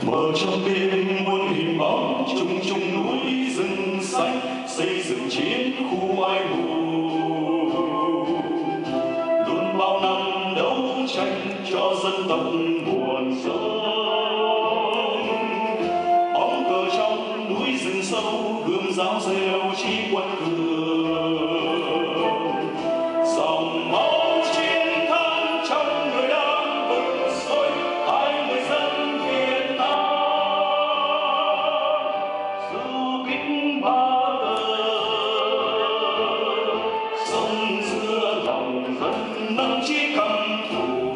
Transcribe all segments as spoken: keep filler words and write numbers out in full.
mở cho bên muôn hình bóng trùng trùng núi rừng xanh, xây dựng chiến khu ai hùng luôn bao năm đấu tranh cho dân tộc buồn sống. Bóng cờ trong núi rừng sâu gươm giáo rêu chí quân cường, dòng máu chiến thắng trong người đang vực sôi hai người dân Việt Nam. Du kích ba tơ sông giữa lòng dân nâng chí cầm thủ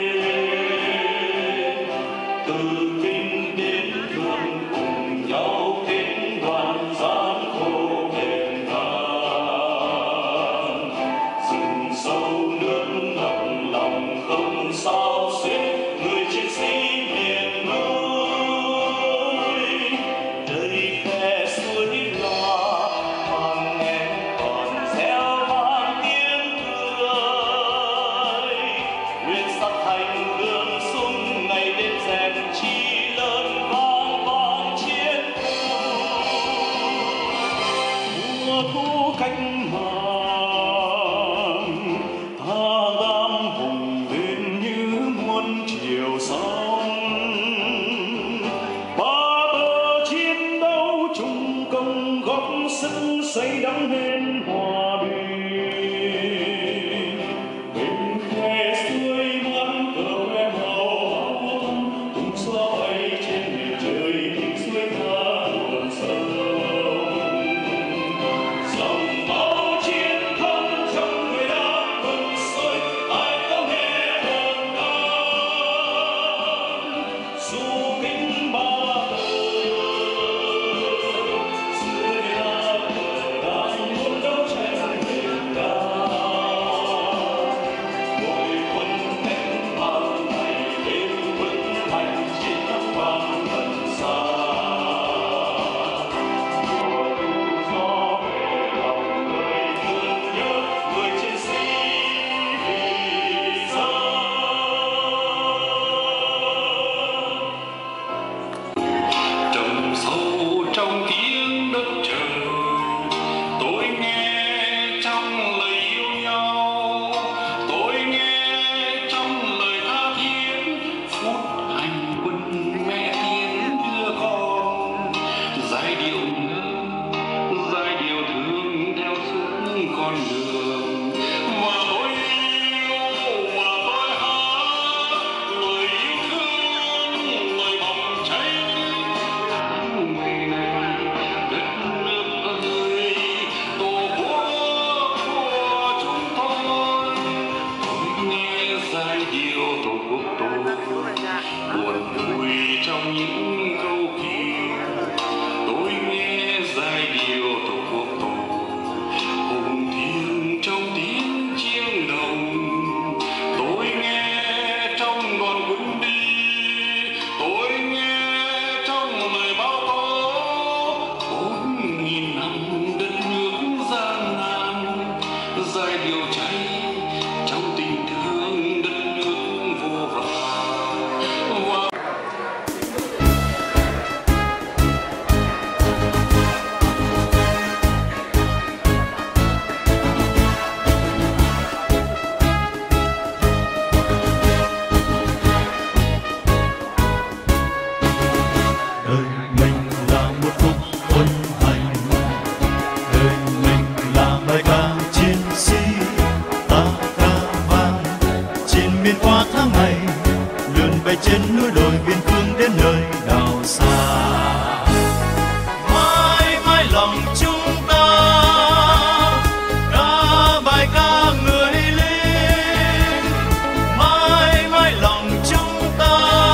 lên, từ kinh đến thương cùng nhau kết đoàn gian khổ bền thang. Rừng sâu nước ngập lòng không sao xuyên người chiến sĩ miền núi. Đây khe suối là hàng em còn reo vang tiếng cười, nguyện sắc thành gương sung ngày đêm rèn chi lớn vang vang chiến khu. Mùa thu cách mạng tha gam hùng lên như muôn chiều sóng, ba tơ chiến đấu chung công góp sức xây đắp nên hòa bình. Bên khe suối muôn cờ que màu áo tung xóa bay trên miền trời những suối tha nguồn sông. Dòng máu chiến thắng trong người đang vực sôi ai có nghe hồn can. Du kích ba tơ xưa nhà cờ đang muốn đấu tranh bền cao. Mỗi quân cách mạng ngày đêm vững thành chiến thắng vang gần xa. Mùa thu gió về lòng người thương nhớ người chiến sĩ vì dân. Trầm sâu trong tiếng đất trời, tôi nghe trong lời yêu nhau, tôi nghe trong lời tha thiết phút hành quân mẹ tiến đưa con. Giai điệu nhớ, giai điệu thương theo suốt con đường mà tôi yêu, mà tôi hát lời yêu thương, lời bỏng cháy. Tháng ngày này đất nước ơi, tổ quốc của chúng tôi. Tôi nghe giai điệu tổ quốc tôi buồn vui trong những câu kia. Tôi nghe giai điệu tổ quốc tôi hùng thiêng trong tiếng chiêng đồng. Tôi nghe trong đoàn quân đi, tôi nghe trong lời báo tố bốn nghìn năm đất nước gian nan. Giai điệu cháy trong tình thương đất nước vô vàn. Và đời mình là một cuộc quân hành, đời mình là bài ca chiến sĩ, ta ca vang trên miền qua tháng ngày, lượn bay trên núi đồi biên cương đến nơi đảo xa. Mãi mãi lòng chúng ta ca bài ca người lính, mãi mãi lòng chúng ta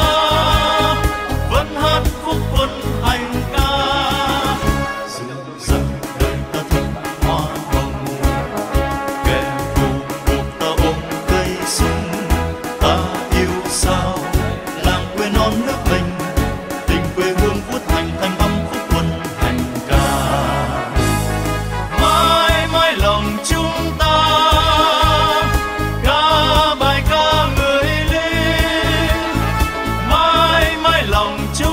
vẫn hát khúc quân hành ca. Dường dần đời ta thức hoa hồng, kẻ thù buộc ta ôm cây súng. Ta yêu sao làng quê non nước mình, tình quê hương vút thành thành âm khúc quân hành ca. Mãi mãi lòng chúng ta ca bài ca người lính, mãi mãi lòng chúng